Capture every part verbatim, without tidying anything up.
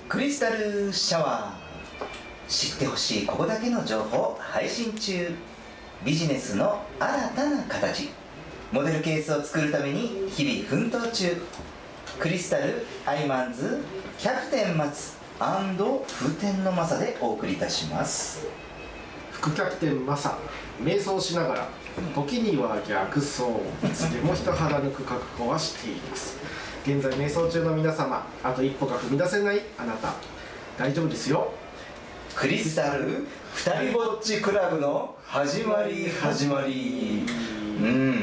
クリスタルシャワー、知ってほしいここだけの情報配信中。ビジネスの新たな形、モデルケースを作るために日々奮闘中。クリスタルアイマンズキャプテン松風天のマサでお送りいたします。 副キャプテンマサ、瞑想しながら時には逆走、いつでも人肌抜く覚悟はしています。現在瞑想中の皆様、あと一歩が踏み出せないあなた、大丈夫ですよ。 クリスタルふたりぼっちクラブの始まり始まり。うん、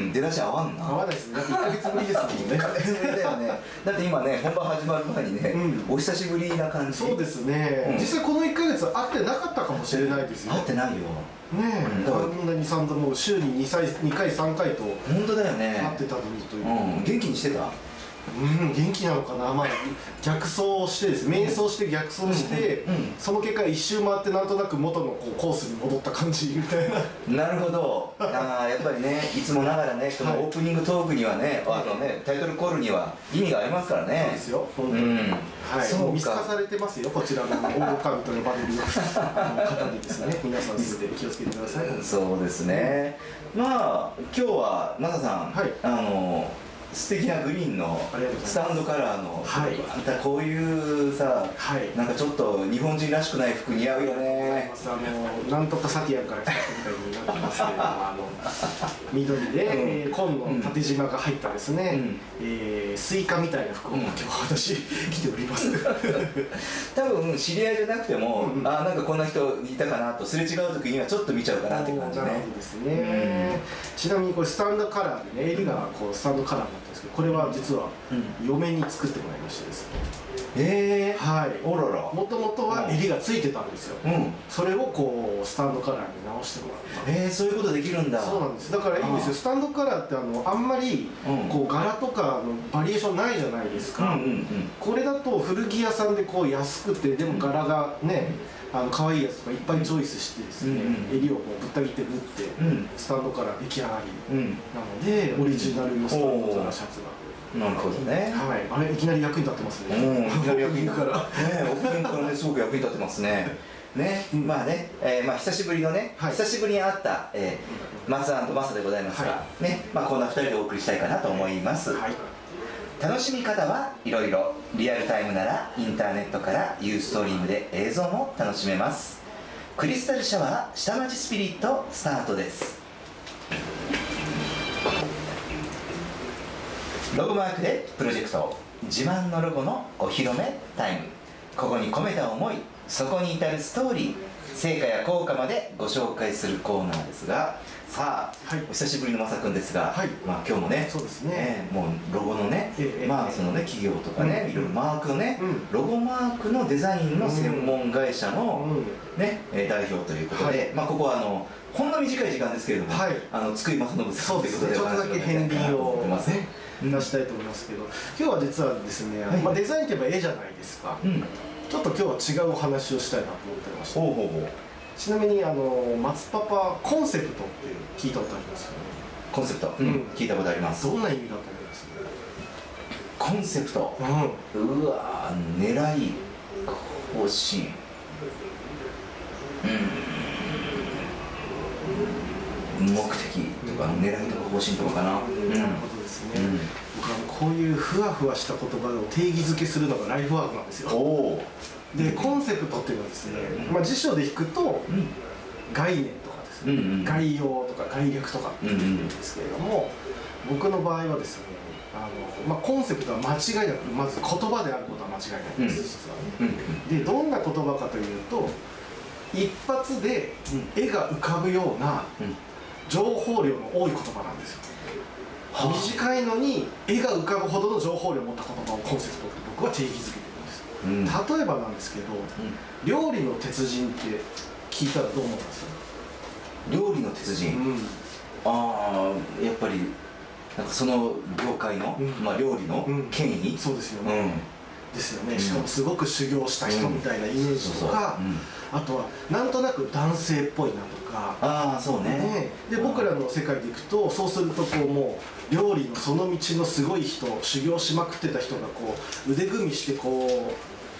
出だし合わんな。 合わないですね。いっかげつぶりですもんね。 いっかげつぶりだよね。だって今ね、本番始まる前にね、うん、お久しぶりな感じ。 そうですね、うん、実際このいっかげつ会ってなかったかもしれないですよ。 会ってないよねえ、あんなに散々もう週ににかいさんかいと本当だよね、 会ってたのにという、 うん、元気にしてた。 うん、元気なのかな。まあ逆走してですね、瞑想して逆走して、うんうんうん、その結果一周回ってなんとなく元のこうコースに戻った感じみたいな。なるほど。ああ、やっぱりね、いつもながらね、このオープニングトークにはね、はい、あのね、タイトルコールには意味がありますからね。 そうですよ、本当に、うん、はい、そう見透かされてますよ、こちらの大神と呼ばれる方にですね。皆さんすべて気をつけてください。 そうですね、うん、まあ今日はマサさん、はい、あの素敵なグリーンのスタンドカラーの、はい、またこういうさ、はい、なんかちょっと日本人らしくない服似合うよね。 あのなんとかサティアンから来たみたいになってますけれども、あの緑で、うん、紺の縦縞が入ったですね、うん、えー、スイカみたいな服を今日私着ております多分知り合いじゃなくても、うん、あ、なんかこんな人いたかなとすれ違う時にはちょっと見ちゃうかなって感じね。 なるほどですね、うん、ちなみにこれスタンドカラーでね、襟がこうスタンドカラーになってますけど、これは実は嫁に作ってもらいましてですね。 えー、 はい、 おらら。 もともとは襟がついてたんですよ、うん、それをこうスタンドカラーに直してもらった。 えー、そういうことできるんだ。 そうなんです。だからいいんですよ。スタンドカラーってあのあんまりこう柄とかのバリエーションないじゃないですか。これだと古着屋さんでこう安くて、でも柄がね、あの可愛いやつとかいっぱいチョイスしてですね、うん、襟をこうぶった切って縫って、うん、スタンドカラー出来上がり、うん、なのでオリジナルのスタンドカラーシャツが。 なるほどね。 はい、あれいきなり役に立ってますね。 うん、いきなり役に立ってからね、オープニングからね、すごく役に立ってますね。ね、うん、まあね、えー、まあ久しぶりのね、はい、久しぶりに会った、えー、松&マサでございますが、はい、ね、まあこんなふたりでお送りしたいかなと思います。はい、楽しみ方はいろいろ。リアルタイムならインターネットからユーストリームで映像も楽しめます。クリスタルシャワー下町スピリットスタートです。ロゴマークでプロジェクト自慢のロゴのお披露目タイム。ここに込めた思い、そこに至るストーリー、成果や効果までご紹介するコーナーですが、さあ、はい、お久しぶりのマサ君ですが、はい、まあ今日もね、 そうですね、 えー、もうロゴのね、えー、まあそのね、企業とかね、うん、いろいろマークのね、うん、ロゴマークのデザインの専門会社の、うん、ね、代表ということで、はい、まあここはあのほんの短い時間ですけれども、はい、あの津久井正信さんということで、 ちょっとだけ片鱗を出したいと思いますけど、今日は実はですね、はい、まあデザインといえば絵じゃないですか、うん、ちょっと今日は違うお話をしたいなと思ってました。ほうほうほう。ちなみにあの松パパコンセプトって聞いたことありますよね。 コンセプト、うん、聞いたことあります。 どんな意味だと思います？ コンセプト、うん、うわー、狙い、方針、うん、目的とか狙いとか方針とかかな。うん、なるほどですね、うん、 僕はこういうふわふわした言葉を定義づけするのがライフワークなんですよ。おで、コンセプトっていうのはですね、まあ、辞書で引くと、うん、概念とかですね、うんうん、概要とか概略とかっていうんですけれども、うんうん、僕の場合はですね、あの、まあ、コンセプトは間違いなくまず言葉であることは間違いないです、うん、実はね、うんうん、でどんな言葉かというと、一発で絵が浮かぶような情報量の多い言葉なんですよ、うん、短いのに絵が浮かぶほどの情報量を持った言葉をコンセプトと僕は定義づけて、うん、例えばなんですけど、うん、料理の鉄人って聞いたらどう思います？ 料理の鉄人、うん、ああ、やっぱりなんかその業界の、うん、まあ料理の権威、うん、 そうですよね、うん、ですよね、しかもすごく修行した人みたいなイメージとか、あとはなんとなく男性っぽいなとか、 ああそうね、 ねで僕らの世界でいくと、そうするとこうもう料理のその道のすごい人、修行しまくってた人がこう腕組みしてこう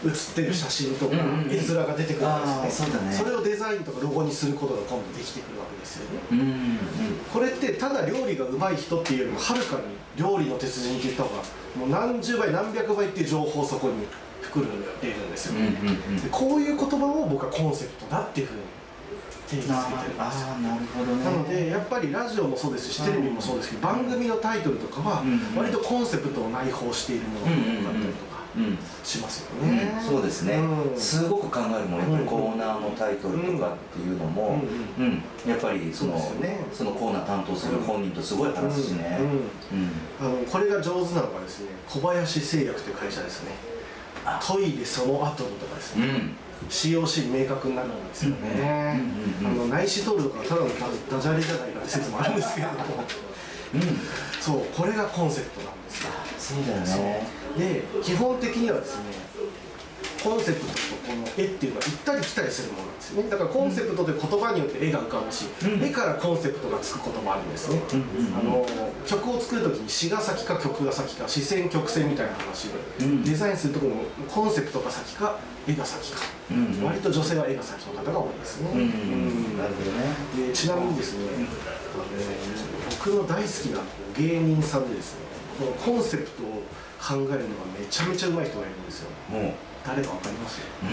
写ってる写真とか絵面が出てくるんですね。それをデザインとかロゴにすることが今度できてくるわけですよね。これってただ料理がうまい人っていうよりもはるかに料理の鉄人って言った方がもう何十倍何百倍っていう情報をそこに含んでいるんですよ。でこういう言葉を僕はコンセプトだっていうふうに定義づけてるんですよ。なるほどね。なのでやっぱりラジオもそうですしテレビもそうですけど、番組のタイトルとかは割とコンセプトを内包しているものだったりとかしますよね。 そうですね、すごく考えるもん、やっぱりコーナーのタイトルとかっていうのもやっぱりそのそのコーナー担当する本人とすごい話すしね。 これが上手なのがですね、小林製薬という会社ですね。トイレその後にとかですね、シーオーシー 明確になるんですよね。内視取るとかただのダジャレじゃないかって説もあるんですけれども、そうこれがコンセプトなんですよ。 そうだよね。 で基本的にはですね、コンセプトとこの絵っていうのは行ったり来たりするものなんですよね。だからコンセプトで言葉によって絵が浮かぶし、絵からコンセプトがつくこともあるんですね。あの曲を作る時に詩が先か曲が先か、視線曲線みたいな話で、デザインするところのコンセプトが先か絵が先か、割と女性は絵が先の方が多いですね。でちなみにですね、僕の大好きな芸人さんでですね、このコンセプトを考えるのがめちゃめちゃうまい人がいるんですよ。誰かわかります？ うん、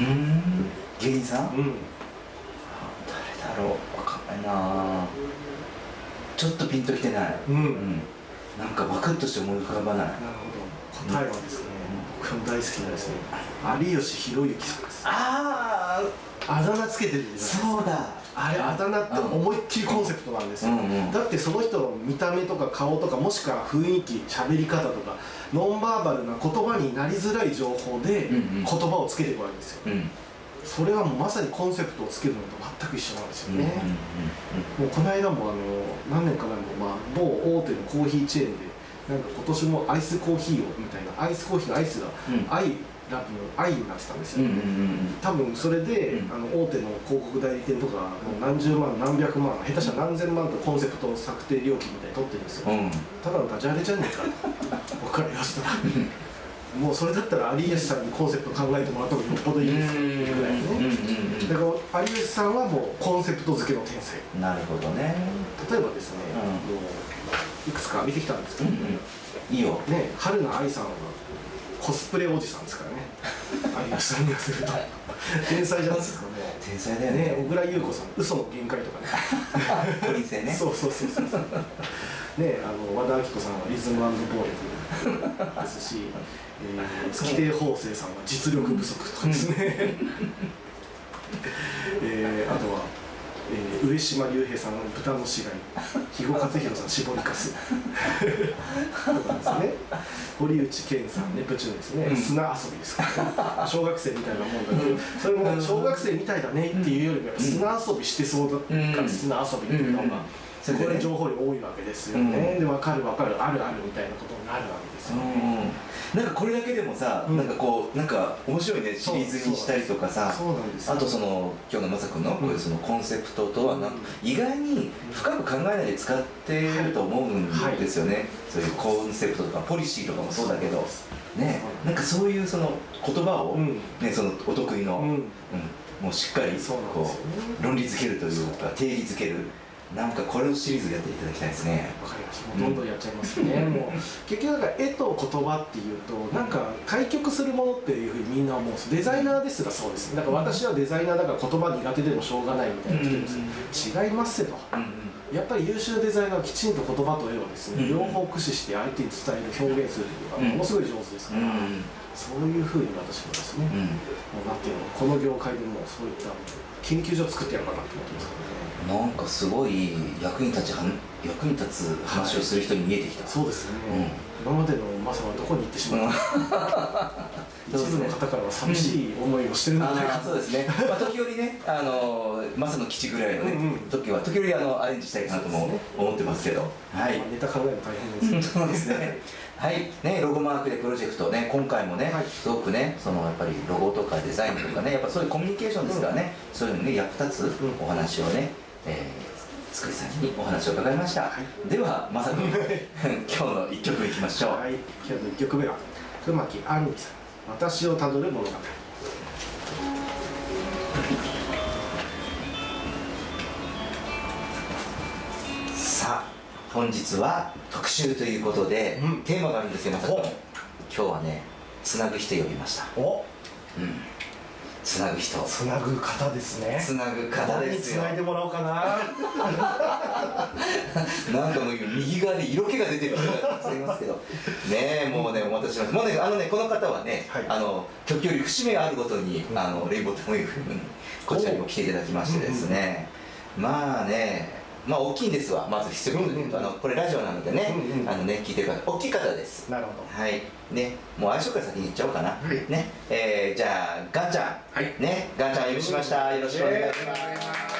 芸人さん？うん。誰だろう、わかんないな。ちょっとピンときてない。うん。うん、なんかバクッとして思い浮かばない。なるほど。答えはですね、うん、僕の大好きなですね、有吉弘行さんです。 ああ、あだ名つけてるんですよ。 そうだ。 あれあだ名って思いっきりコンセプトなんですよ。だってその人の見た目とか顔とか、もしくは雰囲気、喋り方とかノンバーバルな言葉になりづらい情報で言葉をつけていくわけですよ。それはもうまさにコンセプトをつけるのと全く一緒なんですよね。もうこの間もあの何年か前も、まあ、某大手のコーヒーチェーンでなんか今年もアイスコーヒーをみたいな、アイスコーヒーのアイスがアイラブの愛になってたんですよ。多分それであの大手の広告代理店とかもう何十万何百万、下手したら何千万とコンセプト策定料金みたいに取ってるんですよ。ただのダジャレじゃねえかと僕から言わせたらもうそれだったら有吉さんにコンセプト考えてもらった方がよっぽどいいですよぐらいね。だから有吉さんはもうコンセプト付けの天才。 なるほどね。 例えばですね、いくつか見てきたんですけど、 いいよね、春菜愛さんはコスプレおじさんですからね。有吉さんにすると天才じゃないですかね。 天才だよね。 小倉優子さん、嘘の限界とかね。 ポリセね。 そうそうそうそう。ね、あの和田アキ子さんはリズム&ボールですし、えー、月亭方正さんは実力不足とかですね。えー、あとは、えー、上島竜兵さんの豚の死骸、肥後克弘さん絞りかすとかですね。堀内健さんネプチューンですね、うん、砂遊びですからね。小学生みたいなもんだけど、それも小学生みたいだねっていうよりもやっぱ砂遊びしてそうだから砂遊びっていうのが、これ情報量多いわけですよね。で分かる分かるあるあるみたいなことになるわけですよね。 なんかこれだけでもさ、なんかこうなんか面白いね、シリーズにしたりとかさ、あとその今日のまさくんのこういうそのコンセプトとはなん意外に深く考えないで使ってると思うんですよね。そういうコンセプトとかポリシーとかもそうだけどね、なんかそういうその言葉をね、そのお得意のもうしっかりこう論理づけるというか定義づける。なんかこれをシリーズやっていただきたいですね。 わかりました。どんどんやっちゃいますね。もう結局だから絵と言葉っていうとなんか対極するものっていうふうにみんな思うんです。デザイナーですらそうです。だから私はデザイナーだから言葉苦手でもしょうがないみたいな人です。違いますよと。やっぱり優秀デザイナーはきちんと言葉と絵をですね、両方駆使して相手に伝える表現するというのがものすごい上手ですから、そういうふうに私もですね、もうなんていうの、この業界でもそういった研究所を作ってやるかなと思ってますからね。 なんかすごい役に立ちは役に立つ話をする人に見えてきた。 そうですね。今までのマサはどこに行ってしまった。一部の方からは寂しい思いをしてるので。 そうですね。まあ時折ね、あのマサの基地ぐらいのね時は時折あのアレンジしたいかなとも思ってますけど。はい。 ネタ考えるの大変です。 そうですね。はいね、ロゴマークでプロジェクトね、今回もね、すごくね、そのやっぱりロゴとかデザインとかね、やっぱそういうコミュニケーションですからね、そういうのにね役立つお話をね。えー、つくりさんにお話を伺いました。はい、ではまさくん今日のいっきょくいきましょう。 はい、今日のいっきょくめは熊木杏里さん、私をたどる物語。 さあ本日は特集ということで、うん、テーマがあるんですよ。まさか今日はね、つなぐ人呼びました。お、うん、つなぐ人、 つなぐ方ですね。 つなぐ方ですよ。 つないでもらおうかな。 なんかもう右側で色気が出てる人がたくさんいますけどね。え、もうね、お待たせしました。もうね、あのね、この方はね、はい、あの時折節目があるごとに、うん、あのレインボーテム エフエム にこちらにも来ていただきましてですね、うんうん、まあね、まあ大きいんですわ。まず一言で言うと、あのこれラジオなのでね、うんうん、あのね、聞いてる方大きい方です。 なるほど。 はいね、もう相性から先に言っちゃおうかな。はい、ね、えー、じゃあガンちゃん、はい、ね、ガンちゃんお呼びしました。よろしくお願いします。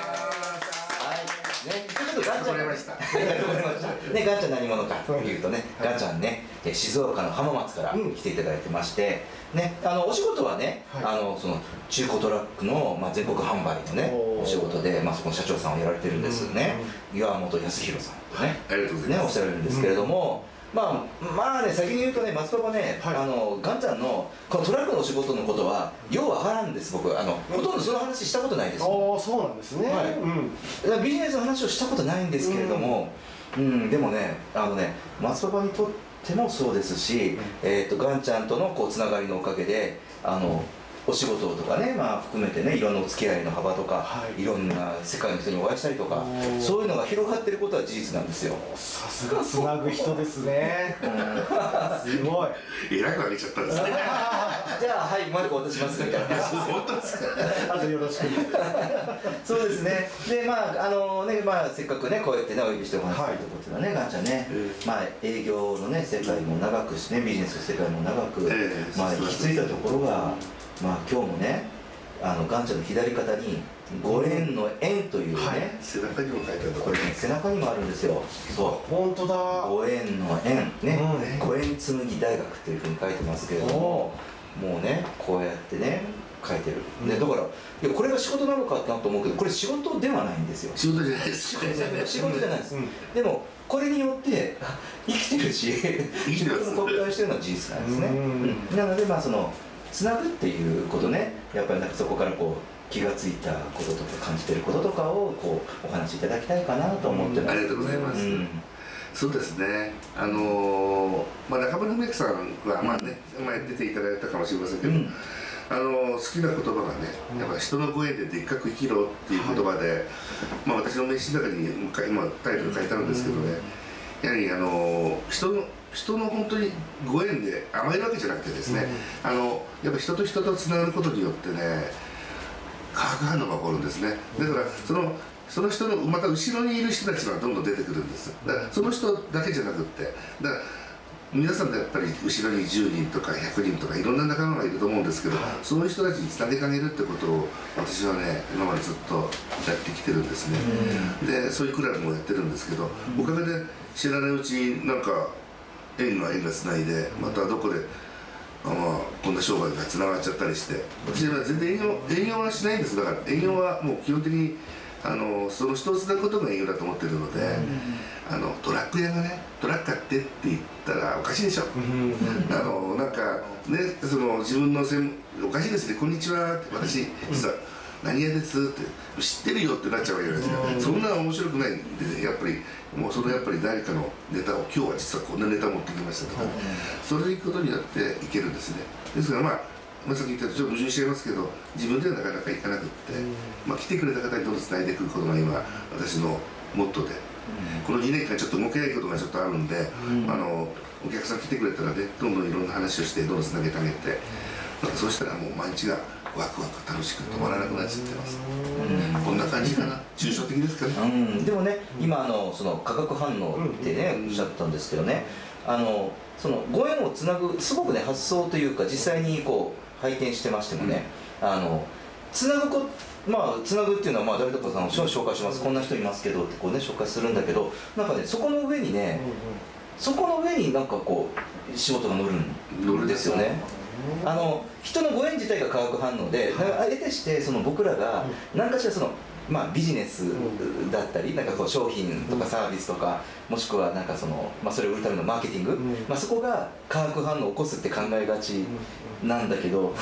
ね、ちょっとガンちゃん、ね、ガンちゃん何者かというとね、ガンちゃんね、静岡の浜松から来ていただいてまして、ね、あのお仕事はね、あのその中古トラックのまあ全国販売のねお仕事で、まあそこの社長さんをやられてるんですね。岩本康弘さんとね、ありがとうございます。ね、おっしゃるんですけれども。まあまあね、先に言うとね、松パパね、はい、あのガンちゃんのこのトラックのお仕事のことはようわからんです。僕あのほとんどその話したことないです。 ああ、そうなんですね。はい、 うん、ビジネスの話をしたことないんですけれども、うん、うん、でもね、あのね、松パパにとってもそうですし、うん、えっとガンちゃんとのこうつながりのおかげで、あのお仕事とかね、まあ含めてね、いろんなお付き合いの幅とか、はい、いろんな世界の人にお会いしたりとか、そういうのが広がってることは事実なんですよ。 さすがつなぐ人ですね。すごい。 えらく上げちゃったんですね。 じゃあはい、マイク渡しますみたいな。 本当ですか。 あとよろしく。 そうですね。で、まああのね、まあせっかくねこうやってねお呼びしてお話しするところっていうのはね、ガンちゃんね、まあ営業のね世界も長くしてね、ビジネスの世界も長く、まあ行き着いたところが。まあ今日もね、あのガンちゃんの左肩にご縁の縁というね、はい、 背中にも書いてある。 これね、背中にもあるんですよ。そう、 本当だ。 ご縁の縁ね、うん、ご縁紬大学というふうに書いてますけれども、もうねこうやってね書いてる。で、だからいやこれが仕事なのかなと思うけど、これ仕事ではないんですよ。 仕事じゃないです。 仕事じゃないです。うん、でもこれによって生きてるし、仕事の拡大してるのは事実なんですね。うん、なのでまあそのつなぐっていうことね、やっぱりなんかそこからこう気がついたこととか感じてることとかをこうお話しいただきたいかなと思ってます。 ありがとうございます。うん、そうですね。あのー、まあ中村文明さんはまあね、前出ていただいたかもしれませんけど、うん、あのー、好きな言葉がね、やっぱ人のご縁ででっかく生きろっていう言葉で、はい、まあ私の名刺の中に今タイトル書いてあるんですけどね、やはりあのー、人の人の本当にご縁で甘えるわけじゃなくてですね、うん、あのやっぱ人と人とつながることによってね、化学反応が起こるんですね。だからそのその人のまた後ろにいる人たちがどんどん出てくるんです。だからその人だけじゃなくってだから皆さんでやっぱり後ろにじゅうにんとかひゃくにんとかいろんな仲間がいると思うんですけど、そういう人たちにつなげてあげるってことを私はね今までずっとやってきてるんですね。でそういうクラブもやってるんですけど、おかげで知らないうちになんか縁が縁がつないで、またどこであ、まあ、こんな商売がつながっちゃったりして、私は全然営業営業はしないんです。だから営業はもう基本的にあのその人をつなぐことが営業だと思ってるので、あのトラック屋がねトラック買ってって言ったらおかしいでしょ。あのなんかね、その自分のせんおかしいですね、こんにちはって私実は何屋ですって知ってるよってなっちゃうわけじゃないですか。そんな面白くないんで、ね、やっぱりもうそのやっぱり誰かのネタを今日は実はこんなネタ持ってきましたとか、それでいくことによっていけるんですね。ですからまあまあ、さっき言ったようにちょっと矛盾しちゃいますけど、自分ではなかなかいかなくって、まあ、来てくれた方にどんどんつないでくることが今私のモットーで、このにねんかんちょっと動けないことがちょっとあるんで、あのお客さん来てくれたらねどんどんいろんな話をしてどんどんつなげてあげて、なんかそうしたらもう毎日がワクワク楽しく止まらなくなっちゃってます。こんな感じかな。抽象的ですかね。 うん、でもね、今あのその化学反応ってねおっしゃったんですけどね、あのそのご縁をつなぐすごくね発想というか実際にこう拝見してましてもね、うん、あのつなぐこまあつなぐっていうのはまあ誰とかさんを紹介します、こんな人いますけどってこうね紹介するんだけど、なんかねそこの上にね、そこの上になんかこう仕事が乗るんですよね。あの人のご縁自体が化学反応で、あえてしてその僕らが何かしらそのまあビジネスだったりなんかこう商品とかサービスとか、もしくはなんかそのまあそれを売るためのマーケティング、まあそこが化学反応を起こすって考えがちなんだけど、ちょっと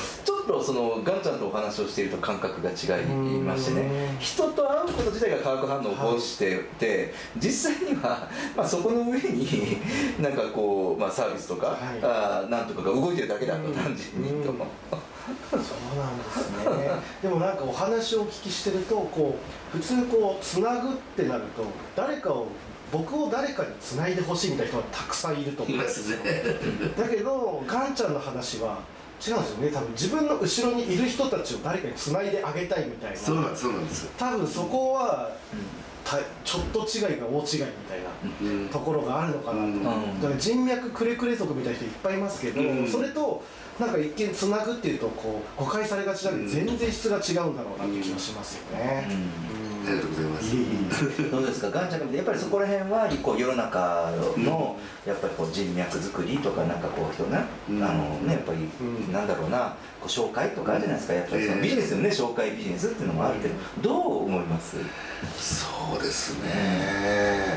とそのガンちゃんとお話をしていると感覚が違いましてね、人と会うこと自体が化学反応を起こしてて、はい、実際には、まあ、そこの上になんかこう、まあ、サービスとか、はい、あなんとかが動いてるだけだと単純にと。 そうなんですね。でもなんかお話をお聞きしてるとこう普通こうつなぐってなると誰かを僕を誰かにつないでほしいみたいな人がたくさんいると思うんですよ。だけどガンちゃんの話は違うんですよね。多分自分の後ろにいる人たちを誰かにつないであげたいみたいな。 そうなんです、そうなんです。 多分そこは、たちょっと違いが大違いみたいなところがあるのかなと、うん、だから人脈くれくれ族みたいな人いっぱいいますけど、うん、それとなんか一見つなぐっていうとこう誤解されがちなので全然質が違うんだろうなって気がしますよね。うんうん、ありがとうございます。 どうですか、ガンちゃんがやっぱりそこら辺はこう世の中のやっぱりこう人脈作りとかなんかこう人ね、うん、あのねやっぱりなんだろうなこう紹介とかあるじゃないですか。やっぱりそのビジネスのね紹介ビジネスっていうのもあるけど、どう思います？ そうですね。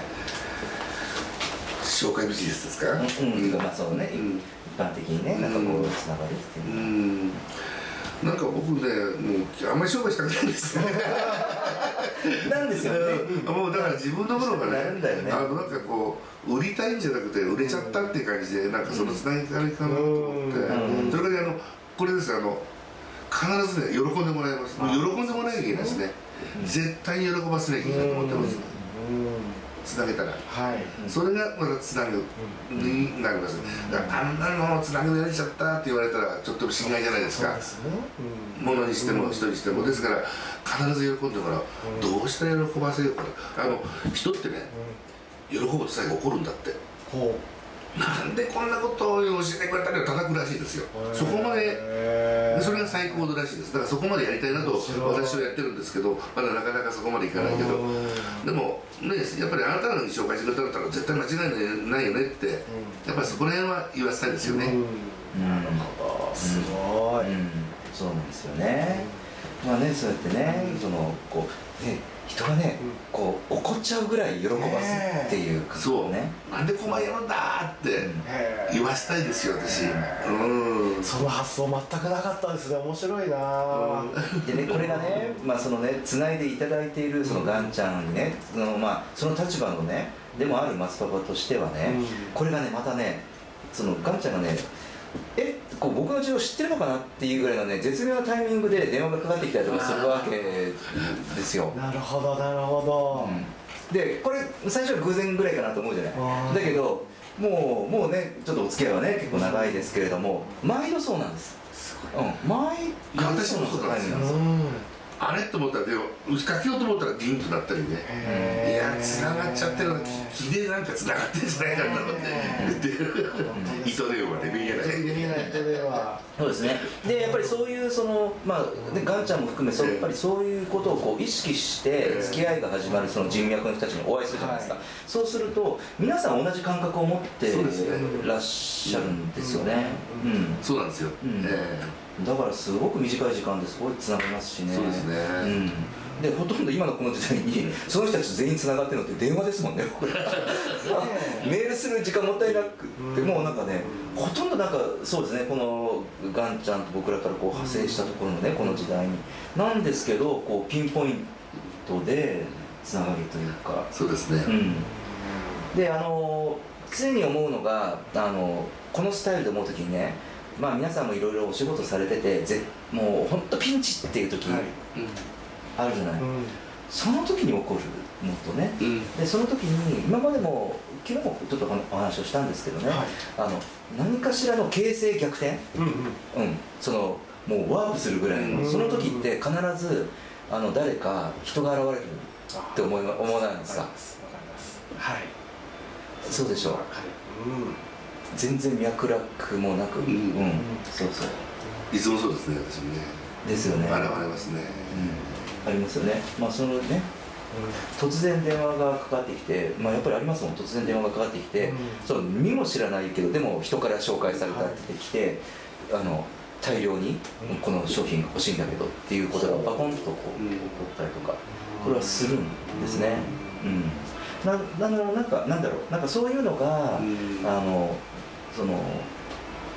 紹介ビジネスですか？ うん、うん、まあそうね、うん、一般的にねなんかこうつながるっていうのは。うんなんか僕ね、もうあんまり商売したくないんですよ。 なんですよね。 もうだから自分のものがね、 ねあのなんかこう売りたいんじゃなくて売れちゃったっていう感じで、なんかそのつなぎ方かなと思って、それからあのこれですあの必ずね喜んでもらいます。もう喜んでもらえなきゃいけないですね。絶対に喜ばせなきゃいけないと思ってます。つなげたら、はい、それがまたつなぐになります。だからあんなのつなぐのやれちゃったって言われたらちょっと心外じゃないですか。ものにしても人にしてもですから必ず喜んでもらう。どうしたら喜ばせようかと。あの人ってね喜ぶと最後怒るんだって。なんでこんなことを教えてくれたり叩くらしいですよ。そこまでそれが最高らしいです。だからそこまでやりたいなと私はやってるんですけど、まだなかなかそこまでいかないけど、でもねやっぱりあなたのに紹介してくれたら絶対間違いないよねってやっぱりそこら辺は言わせたいですよね。 なるほど、すごい。 そうなんですよね。まあねそうやってねそのこうね人がね、こう怒っちゃうぐらい喜ばすっていう感じね。そうなんでこまやるんだって言わせたいですよ私。 うん。その発想全くなかったですね。面白いな。 でねこれがねまあそのね繋いでいただいているそのガンちゃんにねそのまあその立場のねでもある松パパとしてはねこれがねまたねそのガンちゃんがねえこう僕の事情知ってるのかなっていうぐらいのね絶妙なタイミングで電話がかかってきたりとかするわけですよ。 なるほどなるほど、 うん、でこれ最初は偶然ぐらいかなと思うじゃないだけどもうもうねちょっとお付き合いはね結構長いですけれども毎度そうなんです。うん、毎度私もそうなんですよ。あれと思ったらでもかけようと思ったらギンとなったりね、いやつながっちゃってるの気でなんかつながってるんじゃないかなと思って糸電話で見えない糸電話そうですね。でやっぱりそういうそのまあねガンちゃんも含めやっぱりそういうことをこう意識して付き合いが始まるその人脈の人たちにお会いするじゃないですか。そうすると皆さん同じ感覚を持ってらっしゃるんですよね。 そうなんですよ。 だからすごく短い時間ですごいつながりますしね。 そうですね、 うん、でほとんど今のこの時代にその人たち全員つながってるのって電話ですもんねメールする時間もったいなくってもうなんかねほとんどなんかそうですねこのガンちゃんと僕らからこう派生したところのねこの時代になんですけどこうピンポイントでつながりというかそうですね、 うん、であの常に思うのがあのこのスタイルで思う時にねまあ皆さんもいろいろお仕事されててぜもう本当ピンチっていう時あるじゃない、はいうん、その時に起こるのとね、うん、でその時に今までも昨日もちょっとお話をしたんですけどね、はい、あの何かしらの形勢逆転、うんうんうん、そのもうワープするぐらいの、うん、その時って必ずあの誰か人が現れるって思い思わないんですか？わかります、 はい、 そうでしょう、うん全然脈絡もなく、うん、うん、そうそういつもそうですね私もねですよね現れますね、 うん、ありますよねまあそのね、うん、突然電話がかかってきてまあやっぱりありますもん突然電話がかかってきて、うん、その見も知らないけどでも人から紹介されたってきて、はい、あの大量にこの商品が欲しいんだけどっていうことがバコンとこう起こったりとかこれはするんですね、うん、なななんかなんだろうなんかそういうのが、うん、あのその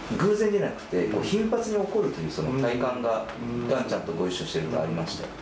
偶然じゃなくてこう頻発に起こるというその体感がガンちゃんとご一緒してるとありましたよ。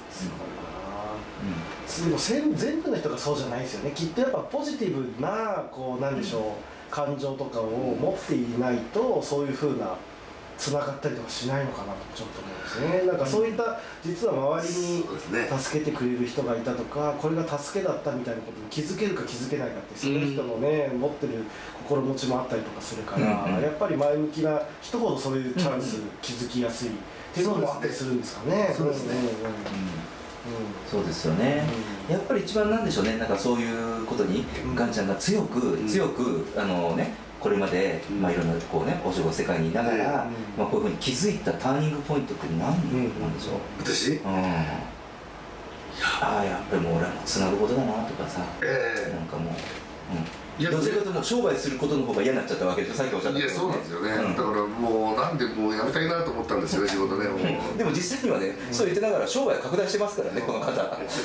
でも全部の人がそうじゃないですよね。きっとやっぱポジティブなこうなんでしょう、うん、感情とかを持っていないとそういう風なつながったりとかしないのかなとちょっと思うんですね。なんかそういった実は周りに助けてくれる人がいたとか、これが助けだったみたいなことに気づけるか気づけないかってその人のね、うん、持ってる心持ちもあったりとかするから、うんうん、やっぱり前向きな人ほどそういうチャンス、うん、気づきやすいっていうのもあったりするんですかね。 そうですね。そうですよね、うん、やっぱり一番なんでしょうね、なんかそういうことに、うん、ガンちゃんが強く、うん、強くあのねこれまで、うん、まあいろんなこうねお仕事世界にいながら、うん、まあこういうふうに気づいたターニングポイントって何なんでしょう。 私？うん。 ああやっぱりもう俺はつなぐことだなとかさ、えー、なんかもう。うんどちらかというと商売することの方が嫌になっちゃったわけでしょ、さっきおっしゃったけど、ね、 いやそうなんですよね、うん、だからもうなんでもうやめたいなと思ったんですよね仕事ねもうでも実際にはね、うん、そう言ってながら商売拡大してますからね、この方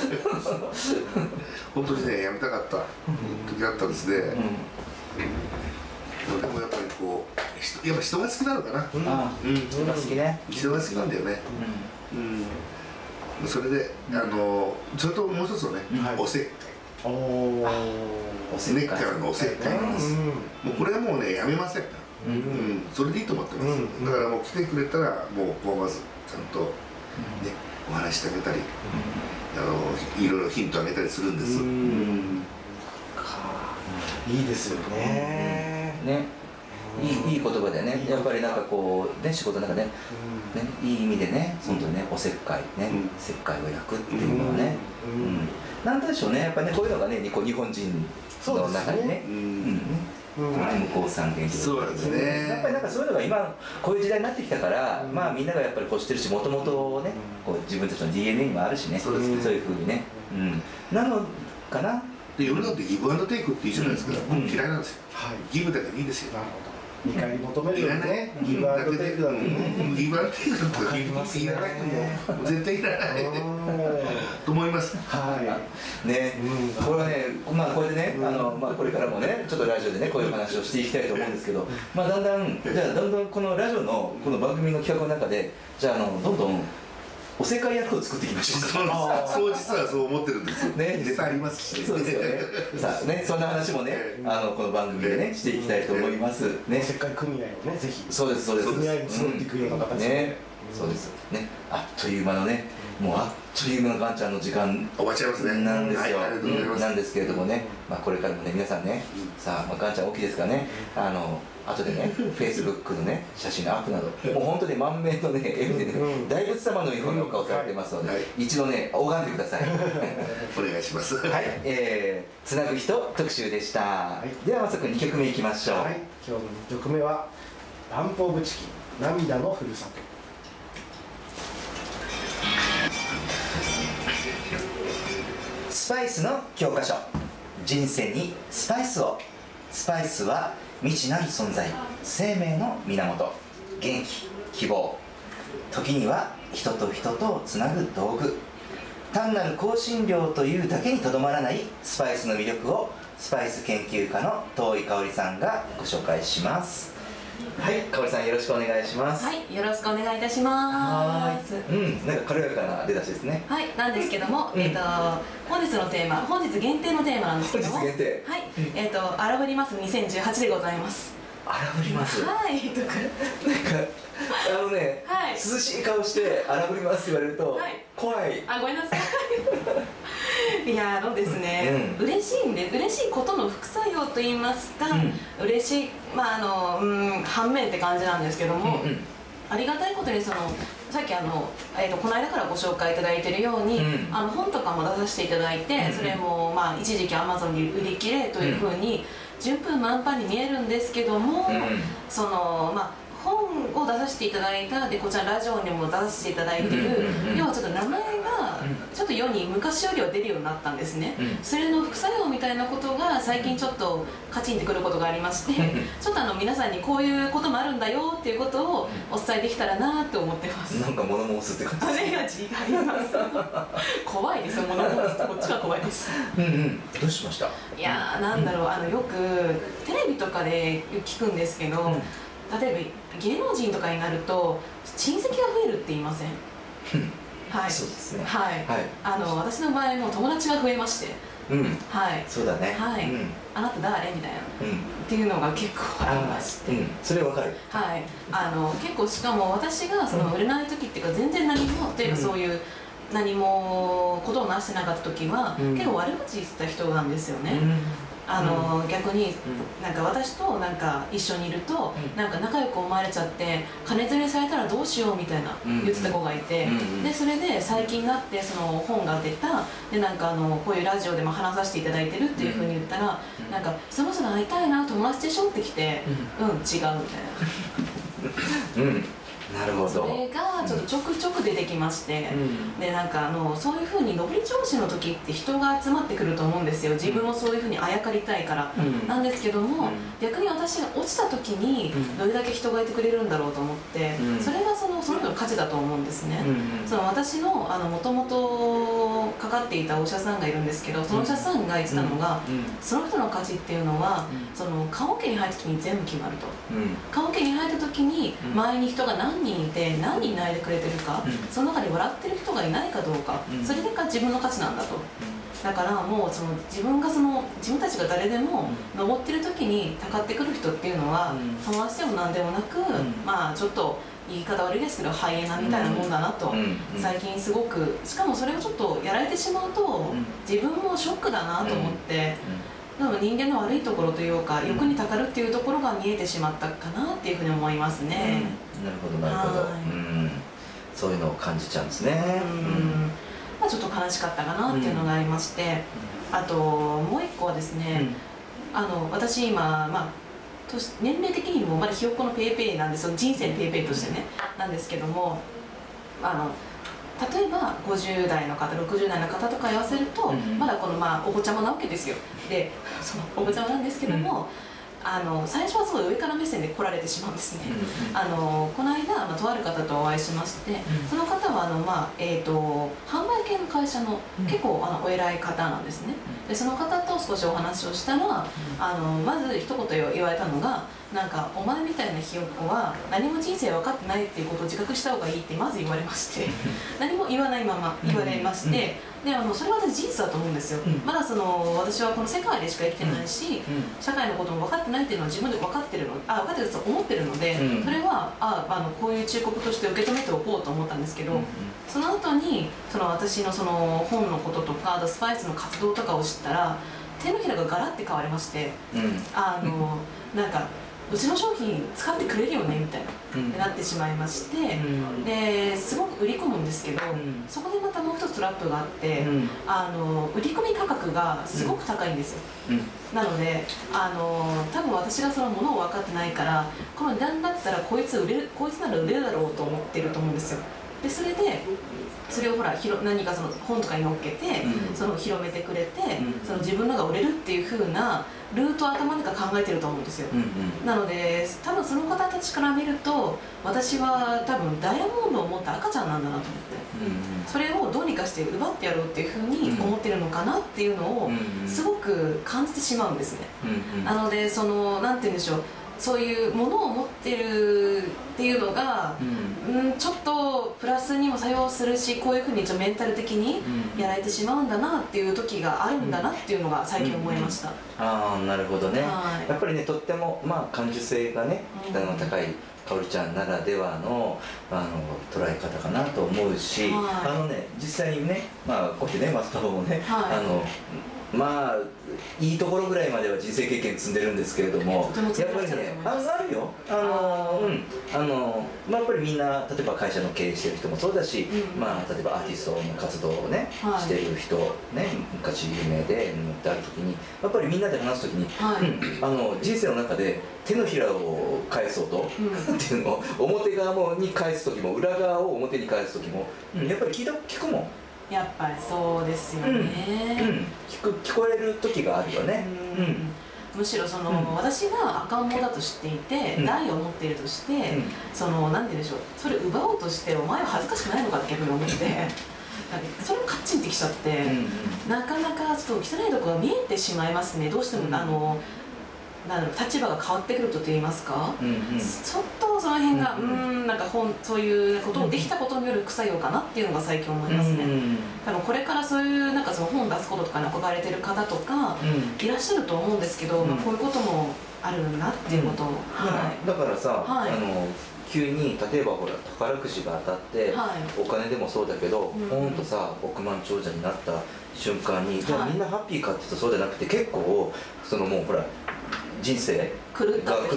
本当にねやめたかった時だったんですね、うん、でもやっぱりこうやっぱ人が好きなのかな、 うん、ああ、うん、人が好きね、 人が好きなんだよね、うん、うん、それであのそれともう一つのね、おせっかい、お根っからのおせっかいなんです、もうこれはもうねやめません、うんうん、それでいいと思ってます、うん、だからもう来てくれたらもうこうまずちゃんと、ね、お話してあげたり、あのいろいろヒントあげたりするんです、うんうん、 いいですよね、 ね、いい、いい言葉でね、やっぱりなんかこうね仕事の中でね、ね、いい意味でね、本当にねおせっかいね、石灰を焼くっていうのはね、うん、なんでしょうね、やっぱねこういうのがね日本人の中にね、向こう三元そうですね。 やっぱりなんかそういうのが今こういう時代になってきたから、まあみんながやっぱり欲してるし、もともとねこう自分たちの ディーエヌエー にもあるしね、そういうふうにね、なのかな。 世の中ってギブアンドテイクっていいじゃないですか。僕嫌いなんですよ。ギブだけでいいんですよ。 見返り求めるよね、ギブアンドテイクだもんね。 ギブアンドテイクだったらギブアンドテイクいらないと思う。絶対いらないと思います。 はいね、これはね、まあこれでね、あのまあこれからもねちょっとラジオでねこういう話をしていきたいと思うんですけど、まあだんだんじゃあだんだんこのラジオのこの番組の企画の中でじゃああのどんどんおせっかい役を作っていきましょう。 そう実はそう思ってるんですよ。 ね、 絶対ありますし。 そうですよね。さあね、そんな話もね、あのこの番組でねしていきたいと思います。ね。 おせっかい組合をねぜひ。 そうですそうです。 組合に募っていくような形で。 ね。そうですね。あっという間のね、もうあっという間のガンちゃんの時間終わっちゃいますね。 なんですよ。なんですけれどもね、まあこれからもね皆さんね、さあまあガンちゃん大きいですからね、あの。後でね、フェイスブックのね、写真のアップなど、もう本当に満面のね、笑みでね、大仏様のようなお顔されてますので、一度ね、拝んでください。 お願いします。 はい、えー、つなぐ人特集でした。では、まさくにきょくめいきましょう。はい、 今日のにきょくめは、ランプオブチキン、涙のふるさと。 スパイスの教科書。人生にスパイスを。スパイスは未知なる存在、生命の源、元気、希望、時には人と人とをつなぐ道具、単なる香辛料というだけにとどまらないスパイスの魅力をスパイス研究家の遠井香織さんがご紹介します。はい、香織さんよろしくお願いします。 はい、よろしくお願いいたします。 うん、なんか軽やかな出だしですね。 はい、なんですけども、えっと本日のテーマ、本日限定のテーマなんですけども、 本日限定。 はい、えっと荒ぶりますにせんじゅうはちでございます。 荒ぶります。 はい、とか。 なんかあのね、はい、涼しい顔して荒ぶりますって言われると、はい、怖い。 あ、ごめんなさい。いやあのですね、うん、嬉しいんで嬉しいことの副作用と言いますか、うん、嬉しいまああのうん反面って感じなんですけども、うんうん、ありがたいことにそのさっきあの、えー、とこの間からご紹介いただいているように、うん、あの本とかも出させていただいて、うん、それもまあ一時期 アマゾン に売り切れというふうに、うん、順風満帆に見えるんですけども、うん、そのまあ本を出させていただいたでこちらラジオにも出させていただいている、要はちょっと名前がちょっと世に昔よりは出るようになったんですね、うん、それの副作用みたいなことが最近ちょっとカチンってくることがありましてちょっとあの皆さんにこういうこともあるんだよっていうことをお伝えできたらなって思ってます。 なんか物申すって感じですか？違います怖いですよ、物申すってこっちは怖いですうんうんどうしました？ いやーなんだろう、あのよくテレビとかで聞くんですけど、うん例えば芸能人とかになると親戚が増えるって言いません？はい、 そうですね。 はい、あの私の場合も友達が増えまして、 うん、 はい、 そうだね。 はい、あなた誰みたいな、っていうのが結構ありまして、 それわかる。 はい、あの結構しかも私がその売れない時っていうか全然何も例えばそういう何もことをなしてなかった時は結構悪口言ってた人なんですよね。あの、うん、逆に、うん、なんか私となんか一緒にいると、うん、なんか仲良く思われちゃって金づりされたらどうしようみたいな言ってた子がいて、うん、でそれで最近になってその本が出たでなんかあのこういうラジオでも話させていただいてるっていうふうに言ったら、うん、なんかそろそろ会いたいな友達でしょってきて、うん、うん、違うみたいな。 うんなるほど。 それがちょっとちょくちょく出てきまして、うん、でなんかあのそういうふうに上り調子の時って人が集まってくると思うんですよ。自分もそういうふうにあやかりたいから、うん、なんですけども、うん、逆に私が落ちた時にどれだけ人がいてくれるんだろうと思って、うん、それがそのその人の価値だと思うんですね。うん、その私のもともとかかっていたお医者さんがいるんですけど、そのお医者さんが言ってたのが、その人の価値っていうのは、その棺桶に入った時に全部決まると。棺桶に入った時に周りに人が何何人いて何人泣いてくれてるか、うん、その中に笑ってる人がいないかどうか、うん、それが自分の価値なんだと、うん、だからもうその自分がその自分たちが誰でも登ってる時にたかってくる人っていうのは、うん、友達でも何でもなく、うん、まあちょっと言い方悪いですけどハイエナみたいなもんだなと、うん、最近すごくしかもそれをちょっとやられてしまうと、うん、自分もショックだなと思って、うんうん、人間の悪いところというか欲にたかるっていうところが見えてしまったかなっていうふうに思いますね。 うん、なるほどなるほど、うん、そういうのを感じちゃうんですね。うん、 まあ、ちょっと悲しかったかなっていうのがありまして、うん、あともう一個はですね、うん、あの私今、まあ、年齢的にもまだひよっこのペイペイなんですよ、人生のペイペイとしてねなんですけども、あの例えばごじゅう代の方ろくじゅう代の方とか言わせると、うん、まだこの、まあ、お子ちゃまなわけですよ。でそのお子ちゃまなんですけども、うん、あの最初はすごい上から目線で来られてしまうんですね。うん、あのこの間、まあ、とある方とお会いしまして、うん、その方はあの、まあえー、と販売系の会社の結構あのお偉い方なんですね。でその方と少しお話をしたら、あのまず一言言われたのが、なんかお前みたいなひよっこは何も人生分かってないっていうことを自覚した方がいいってまず言われまして何も言わないまま言われまして、であのそれは私事実だと思うんですよ。まだその私はこの世界でしか生きてないし、社会のことも分かってないっていうのは自分で分かってるのあ分かってると思ってるので、それはああのこういう忠告として受け止めておこうと思ったんですけど、その後にその私のその本のこととかあとスパイスの活動とかを知ったら手のひらがガラッて変わりまして、あのなんかうちの商品使ってくれるよねみたいな、うん、なってしまいまして、うん、ですごく売り込むんですけど、うん、そこでまたもう一つトラップがあって、うん、あの売り込み価格がすごく高いんですよ。うん、なのであの多分私がそのものを分かってないからこの値段だったらこいつ売れるこいつなら売れるだろうと思ってると思うんですよ。でそれでそれをほら何かその本とかに載っけて、うん、その広めてくれて、うん、その自分のが売れるっていう風なルートを頭の中考えてると思うんですよ。うんうん、なので多分その方たちから見ると私は多分ダイヤモンドを持った赤ちゃんなんだなと思って、うんうん、それをどうにかして奪ってやろうっていう風に思ってるのかなっていうのをすごく感じてしまうんですね。うんうん、なのでそのなんて言うんでしょう、そういうものを持ってるっていうのが、うん、ちょっとプラスにも作用するし、こういうふうにちょっとメンタル的にやられてしまうんだなっていう時があるんだなっていうのが最近思いました。うんうん、 ああなるほどね。はい、やっぱりねとってもまあ感受性がね、うん、あの高いかおりちゃんならではのあの捉え方かなと思うし、はい、あのね実際にね、まあこうやってね松田もね、はい、あのまあいいところぐらいまでは人生経験積んでるんですけれども、やっぱりねああるよ、あのうんあのまあやっぱりみんな例えば会社の経営してる人もそうだし、うん、まあ例えばアーティストの活動をね、はい、してる人ね昔有名でってある時にやっぱりみんなで話す時に、はいうん、あの人生の中で手のひらを返そうと、うん、っていうのを表側に返す時も裏側を表に返す時も、うん、やっぱり聞いた聞くもん。 やっぱりそうですよね、うんうん、 聞く聞こえる時があるよね、うんうん、 むしろその、うん、私が赤ん坊だと知っていて、うん、台を持っているとして、うん、そのなんて言うんでしょう、それ奪おうとしてお前は恥ずかしくないのかって逆に思ってそれもカッチンってきちゃって、うんうん、なかなかちょっと汚いところが見えてしまいますね、どうしても、うん、あのなんだろう立場が変わってくるとといいますか、 うんうん、 ちょっとその辺が、うん、うんなんか本そういうことをできたことによる副作用かなっていうのが最近思いますね、うんうん、多分これからそういうなんかその本を出すこととかに憧れてる方とか、うん、いらっしゃると思うんですけど、うん、まあ、こういうこともあるなっていうことを、うん、 はい、だからさ、はい、あの急に例えばほら宝くじが当たって、はい、お金でもそうだけど、うん、ポーンとさ億万長者になった瞬間に、じゃあみんなハッピーかっていうとそうじゃなくて、結構そのもうほら人生が狂ったって、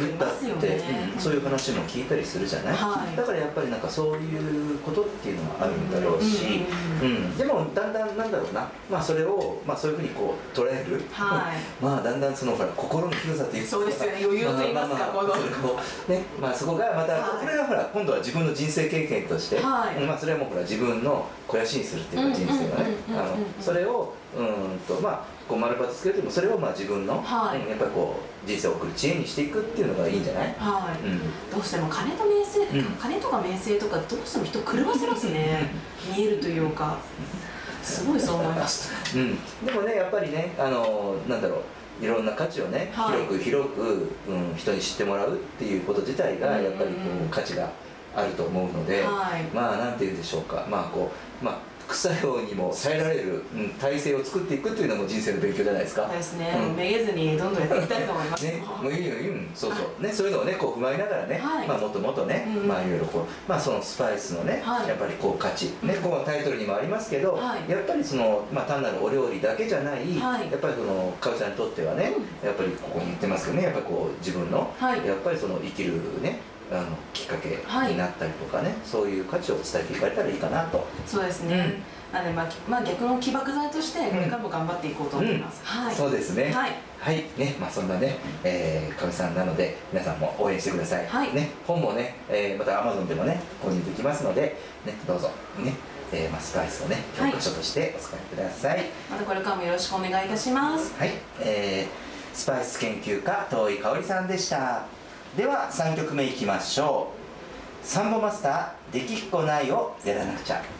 うん、そういう話も聞いたりするじゃない、はい、だからやっぱりなんかそういうことっていうのはあるんだろうし、うんうんうん、でもだんだんなんだろうな、まあ、それを、まあ、そういうふうにこう捉える、はい、まあだんだんそのほら心の広さっていうか、 そうですよね、余裕と言いますか、 まあまあまあ、それこうね、まあ、そこがまた、はい、これがほら今度は自分の人生経験として、はい、まあ、それはもうほら自分の肥やしにするっていうか、人生をね、それをうんとまあこう丸パつけてもそれをまあ自分の、はい、うん、やっぱりこう人生を送る知恵にしていくっていうのがいいんじゃない？はい、うん、どうしても金と名声、うん、金とか名声とかどうしても人を狂わせますね見えるというか、すごいそう思います、うん、でもねやっぱりね、あのなんだろう、いろんな価値をね、はい、広く広く、うん、人に知ってもらうっていうこと自体がやっぱりこう価値があると思うので、はい、まあなんて言うんでしょうか、まあこうまあ副作用にも耐えられる、うん、体制を作っていくというのも人生の勉強じゃないですか。そうですね、うん、めげずにどんどんやっていきたいと思いますね。もういいよ、うん、そうそう、ね、そういうのをねこう踏まえながらね、はい、まあもっともっとね、うん、まあいろいろこう、まあそのスパイスのね、はい、やっぱりこう価値、ね、このタイトルにもありますけど、はい、やっぱりその、まあ単なるお料理だけじゃない、はい、やっぱりそのかおさんにとってはね、うん、やっぱりここに言ってますけどね、やっぱりこう自分の、はい、やっぱりその生きるね、あのきっかけになったりとかね、はい、そういう価値を伝えていかれたらいいかなと。そうですね、うん、なので、まあ、まあ逆の起爆剤としてこれからも頑張っていこうと思います、うん、はい、そうですね、はい、はい、ね、まあそんなね、えー、かみさんなので皆さんも応援してください、はい、ね、本もね、えー、また アマゾン でもね購入できますので、ね、どうぞね、えーまあ、スパイスをね教科書としてお使いください、はい、またこれからもよろしくお願いいたします。はい、えー、スパイス研究家遠井香織さんでした。ではさんきょくめいきましょう。サンボマスターできっこないをやらなくちゃ。